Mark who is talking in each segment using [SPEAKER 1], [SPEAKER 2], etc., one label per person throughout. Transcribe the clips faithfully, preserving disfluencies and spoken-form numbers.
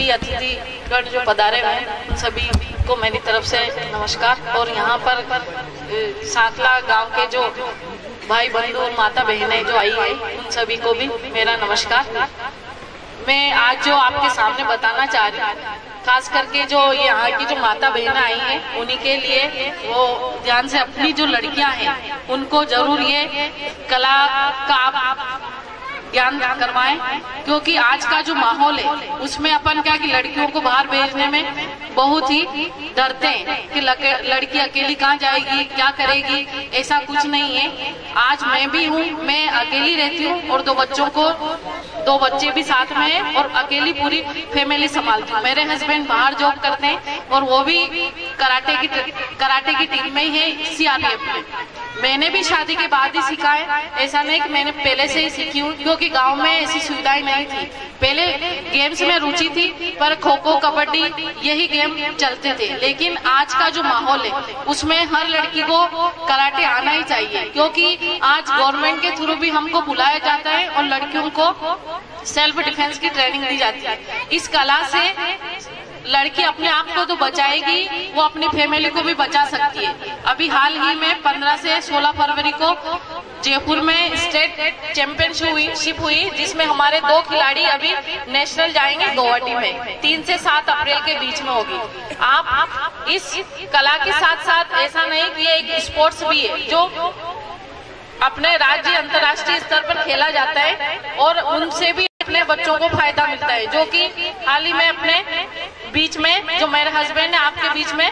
[SPEAKER 1] मुख्य अतिथिगण जो पधारे हुए हैं उन सभी को मेरी तरफ से नमस्कार। और यहाँ पर सांकला गांव के जो भाई बंधु और माता बहनें जो आई है उन सभी को भी मेरा नमस्कार। मैं आज जो आपके सामने बताना चाह रही हूँ, खास करके जो यहाँ की जो माता बहनें आई हैं उन्हीं के लिए वो ध्यान से अपनी जो लड़कियां हैं उनको जरूर ये कला का आप ज्ञान करवाएं, क्योंकि आज का जो माहौल है उसमें अपन क्या कि लड़कियों को बाहर भेजने में बहुत ही डरते हैं कि लड़की अकेली कहाँ जाएगी, क्या करेगी। ऐसा कुछ नहीं है। आज मैं भी हूँ, मैं अकेली रहती हूँ और दो बच्चों को दो बच्चे भी साथ में हैं और अकेली पूरी फैमिली संभालती हूँ। मेरे हस्बैंड बाहर जॉब करते हैं और वो भी कराटे की कराटे की टीम में ही है सीआरपीएफ में। मैंने भी शादी के बाद ही सीखा है, ऐसा नहीं कि मैंने पहले से ही सीखी हूँ, क्योंकि गांव में ऐसी सुविधाएं नहीं थी। पहले गेम्स में रुचि थी पर खो खो कबड्डी यही गेम चलते थे, लेकिन आज का जो माहौल है उसमें हर लड़की को कराटे आना ही चाहिए, क्योंकि आज गवर्नमेंट के थ्रू भी हमको बुलाया जाता है और लड़कियों को सेल्फ डिफेंस की ट्रेनिंग दी जाती है। इस कला से लड़की अपने आप को तो बचाएगी, वो अपनी फैमिली को भी बचा सकती है। अभी हाल ही में पंद्रह से सोलह फरवरी को जयपुर में स्टेट चैंपियनशिप हुई, जिसमें हमारे दो खिलाड़ी अभी नेशनल जाएंगे गुवाहाटी में, तीन से सात अप्रैल के बीच में होगी। आप इस कला के साथ साथ ऐसा नहीं कि ये एक स्पोर्ट्स भी है जो अपने राज्य अंतर्राष्ट्रीय स्तर पर खेला जाता है और उनसे भी अपने बच्चों को फायदा मिलता है, जो कि हाल ही में अपने बीच में जो मेरे हस्बैंड है आपके बीच में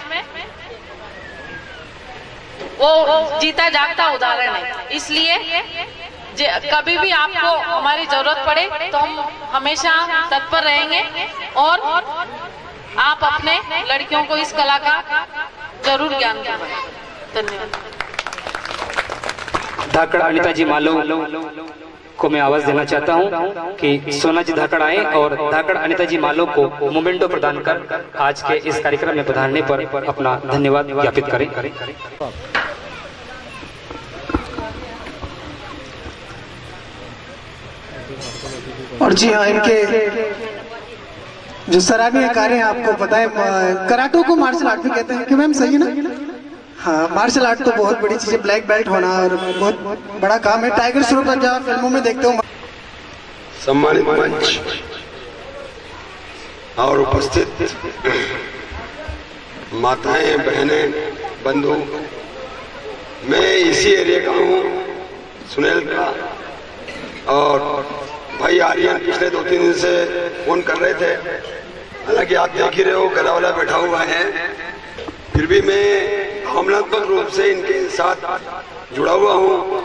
[SPEAKER 1] वो जीता जागता उदाहरण है। इसलिए कभी भी आपको हमारी जरूरत पड़े तो हम हमेशा तत्पर रहेंगे और आप अपने लड़कियों को इस कला का जरूर ज्ञान दिलवाएं। धन्यवाद।
[SPEAKER 2] धाकड़ अनिता जी मालो को मैं आवाज देना चाहता हूं कि सोना जी धाकड़ आए और धाकड़ अनिता जी मालो को मोमेंटो प्रदान कर आज के इस कार्यक्रम में पधारने पर अपना धन्यवाद ज्ञापित करें।
[SPEAKER 3] और जी हाँ, इनके जो सराहनीय कार्य है आपको पता है, कराटे को मार्शल आर्ट भी कहते हैं कि मैम सही है ना? हाँ, मार्शल आर्ट तो बहुत बड़ी चीज है, ब्लैक बेल्ट होना और बहुत बड़ा काम है। टाइगर श्रॉफ जहाँ फिल्मों में देखते हो।
[SPEAKER 4] सम्मानित मंच और उपस्थित माताएं, बहनें, बंधु, मैं इसी एरिया का हूँ, सुनील का, और भाई आर्यन पिछले दो तीन दिन से फोन कर रहे थे। हालांकि आप देख ही रहे हो गला वाला बैठा हुआ है, फिर भी मैं भावनात्मक रूप से इनके साथ जुड़ा हुआ हूँ।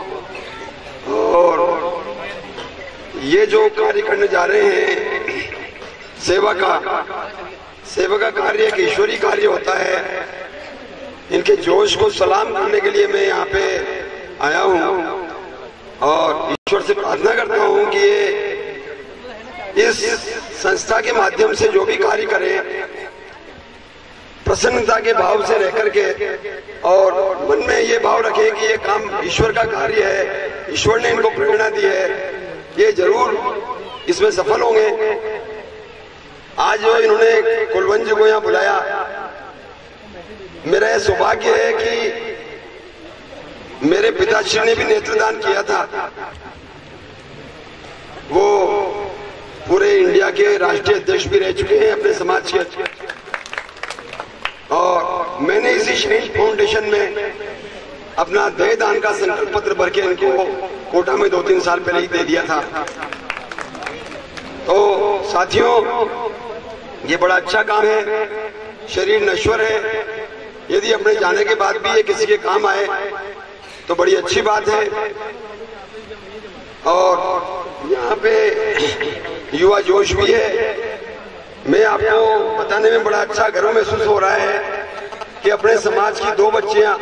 [SPEAKER 4] और ये जो कार्य करने जा रहे हैं, सेवा का सेवा का कार्य एक ईश्वरीय कार्य होता है। इनके जोश को सलाम करने के लिए मैं यहाँ पे आया हूँ और ईश्वर से प्रार्थना करता हूँ कि ये इस संस्था के माध्यम से जो भी कार्य करें प्रसन्नता के भाव से रह करके और मन में ये भाव रखे कि ये काम ईश्वर का कार्य है, ईश्वर ने इनको प्रेरणा दी है, ये जरूर इसमें सफल होंगे। आज जो इन्होंने कुलवंत जी को यहाँ बुलाया, मेरा यह सौभाग्य है कि मेरे पिताश्री ने भी नेत्रदान किया था। वो पूरे इंडिया के राष्ट्रीय अध्यक्ष भी रह चुके हैं अपने समाज के, और मैंने इसी शहीद फाउंडेशन में अपना देह दान का संकल्प पत्र भर के इनको कोटा में दो तीन साल पहले ही दे दिया था। तो साथियों, ये बड़ा अच्छा काम है। शरीर नश्वर है, यदि अपने जाने के बाद भी ये किसी के काम आए तो बड़ी अच्छी बात है। और यहाँ पे युवा जोश भी है। मैं आपको बताने में बड़ा अच्छा गर्व महसूस हो रहा है कि अपने समाज की दो बच्चियां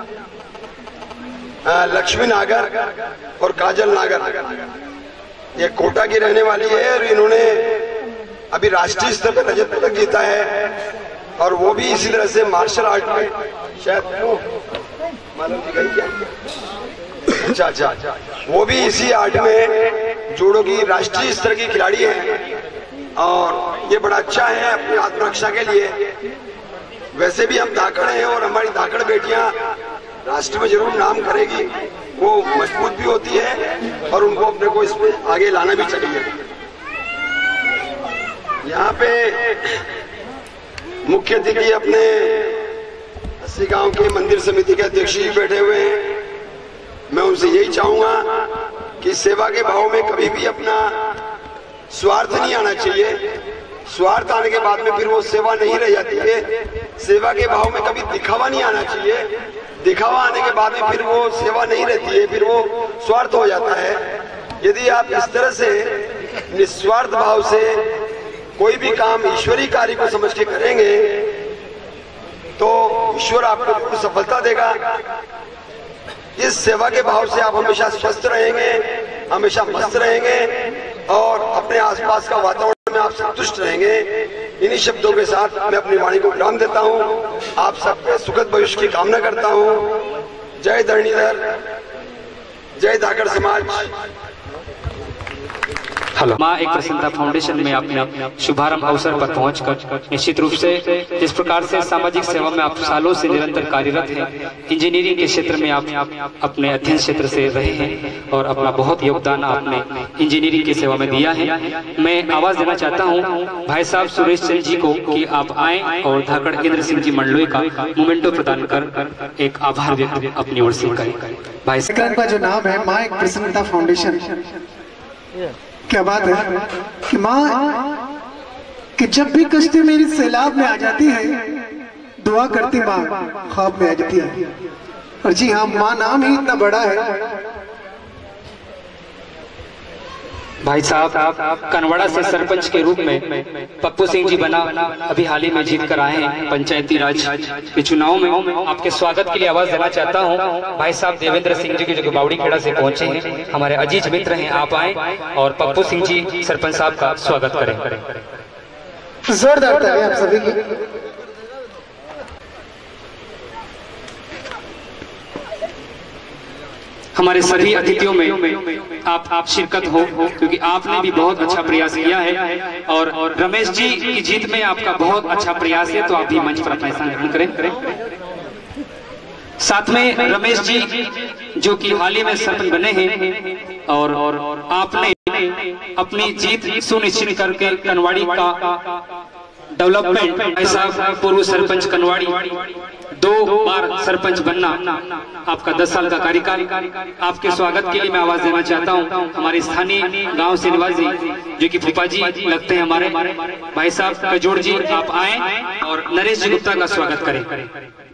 [SPEAKER 4] लक्ष्मी नागर और काजल नागर, ये कोटा की रहने वाली है और इन्होंने अभी राष्ट्रीय स्तर पर रजत पदक जीता है, और वो भी इसी तरह से मार्शल आर्ट में शायद मालूम जी क्या अच्छा अच्छा वो भी इसी आर्ट में जूडो की राष्ट्रीय स्तर की खिलाड़ी है। और ये बड़ा अच्छा है अपनी आत्मरक्षा के लिए। वैसे भी हम धाकड़ हैं और हमारी धाकड़ बेटियां राष्ट्र में जरूर नाम करेगी, वो मजबूत भी होती है और उनको अपने को इसमें आगे लाना भी चाहिए। यहाँ पे मुख्य अतिथि अपने अस्सी गांव के मंदिर समिति के अध्यक्ष जी बैठे हुए हैं। मैं उनसे यही चाहूंगा कि सेवा के भाव में कभी भी अपना स्वार्थ नहीं आना चाहिए। स्वार्थ आने के बाद में फिर वो सेवा नहीं रह जाती है। सेवा के भाव में कभी दिखावा नहीं आना चाहिए। दिखावा आने के बाद में फिर वो सेवा नहीं रहती है, फिर वो स्वार्थ हो जाता है। यदि आप इस तरह से निस्वार्थ भाव से कोई भी काम ईश्वरीय कार्य को समझ के करेंगे तो ईश्वर आपको सफलता देगा। इस सेवा के भाव से आप हमेशा स्वस्थ रहेंगे, हमेशा मस्त रहेंगे और अपने आसपास का वातावरण में आप संतुष्ट रहेंगे। इन्हीं शब्दों के साथ मैं अपनी वाणी को विराम देता हूँ। आप सबके सुखद भविष्य की कामना करता हूँ। जय धरणीधर, जय धाकड़ समाज।
[SPEAKER 2] हेलो। माँ एक प्रसन्नता फाउंडेशन में अपने शुभारंभ अवसर पर पहुंचकर निश्चित रूप से जिस प्रकार से सामाजिक सेवा में आप सालों से निरंतर कार्यरत हैं, इंजीनियरिंग के क्षेत्र में आप अपने अध्ययन क्षेत्र से रहे हैं और अपना बहुत योगदान आपने इंजीनियरिंग की सेवा में दिया है। मैं आवाज देना चाहता हूं भाई साहब सुरेश चंद्र जी को कि आप आए और धाकड़ इंद्र सिंह जी मंडलोई का मोमेंटो प्रदान कर एक आभार व्यक्त अपनी ओर से करें। भाई
[SPEAKER 3] साहब का जो नाम है माँ एक प्रसन्नता फाउंडेशन, क्या बात है कि माँ कि जब भी कश्ती मेरी सैलाब में आ जाती है, दुआ करती माँ ख्वाब में आ जाती है। और जी हाँ, माँ नाम ही इतना बड़ा है।
[SPEAKER 2] भाई साहब कनवाड़ा से सरपंच के रूप में पप्पू सिंह जी बना अभी हाल ही में जीत कर आए हैं पंचायती राज के चुनाव में। आपके स्वागत के लिए आवाज देना चाहता हूं भाई साहब देवेंद्र सिंह जी की जो बावड़ी खेड़ा से पहुंचे हैं, हमारे अजीज मित्र हैं। आप आए और पप्पू सिंह जी सरपंच साहब का स्वागत करें।
[SPEAKER 3] जोरदार तालियां आप सभी की।
[SPEAKER 2] हमारे सभी अतिथियों में आप आप शिरकत हो क्योंकि आपने भी बहुत अच्छा प्रयास किया है और रमेश जी की जीत में आपका बहुत अच्छा प्रयास है, तो आप भी मंच पर अपना स्थान ग्रहण करें। साथ में रमेश जी जो कि हाल ही में सरपंच बने हैं और आपने अपनी जीत सुनिश्चित करके कनवाड़ी का डेवलपमेंट, ऐसा पूर्व सरपंच कनवाड़ी दो बार सरपंच बनना, आपका दस साल का कार्यकाल। आपके स्वागत के लिए मैं आवाज देना चाहता हूं हमारे स्थानीय गांव से निवासी जो कि फूफा जी लगते हैं हमारे भाई साहब कजोड़ जी, आप आए और नरेश जी गुप्ता का स्वागत करें।